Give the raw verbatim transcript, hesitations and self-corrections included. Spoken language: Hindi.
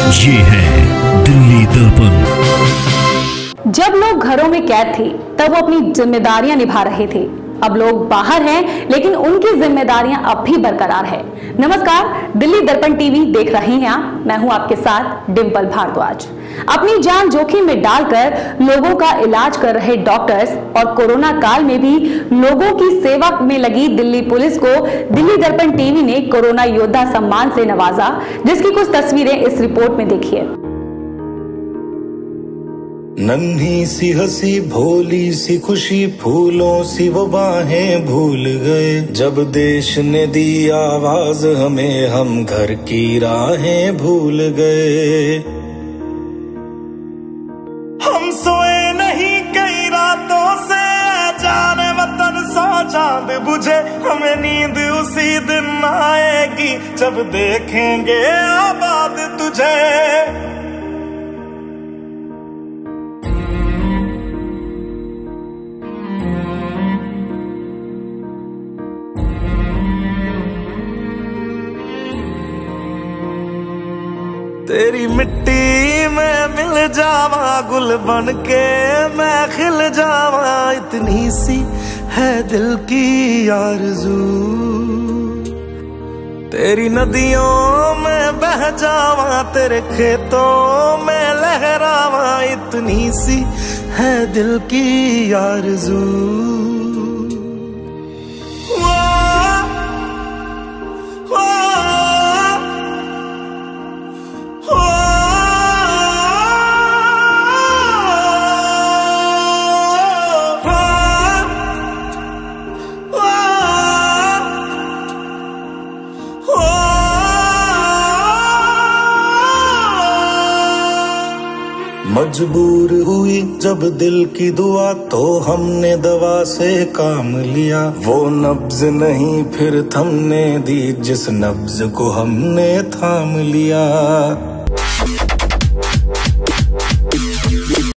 ये है दिल्ली दर्पण। जब लोग घरों में कैद थे तब वो अपनी जिम्मेदारियां निभा रहे थे। अब लोग बाहर हैं लेकिन उनकी जिम्मेदारियां अब भी बरकरार है। नमस्कार, दिल्ली दर्पण टीवी देख रहे हैं आप। मैं हूं आपके साथ डिंपल भारद्वाज। अपनी जान जोखिम में डालकर लोगों का इलाज कर रहे डॉक्टर्स और कोरोना काल में भी लोगों की सेवा में लगी दिल्ली पुलिस को दिल्ली दर्पण टीवी ने कोरोना योद्धा सम्मान से नवाजा, जिसकी कुछ तस्वीरें इस रिपोर्ट में देखिए। नन्ही सी हंसी भोली सी खुशी फूलों सी वो बाहें भूल गए। जब देश ने दी आवाज हमें हम घर की राहें भूल गए। हम सोए नहीं कई रातों से जाने वतन सौ चांद बुझे। हमें नींद उसी दिन आएगी जब देखेंगे आबाद तुझे। तेरी मिट्टी में मिल जावा गुल बन के मैं खिल जावा। इतनी सी है दिल की आरज़ू। तेरी नदियों में बह जावा तेरे खेतों में लहरावा। इतनी सी है दिल की आरज़ू। मजबूर हुई जब दिल की दुआ तो हमने दवा से काम लिया। वो नब्ज नहीं फिर थमने दी जिस नब्ज को हमने थाम लिया।